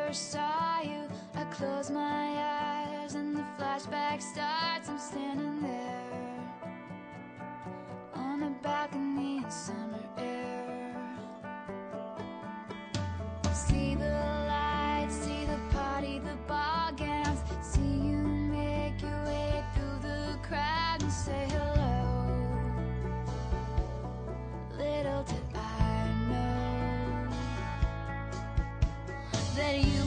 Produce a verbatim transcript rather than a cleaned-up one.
first saw you, I close my eyes and the flashback starts. I'm standing there on a balcony in summer air. See the lights, see the party, the ball gowns. See you make your way through the crowd and say hello. Little did I know that you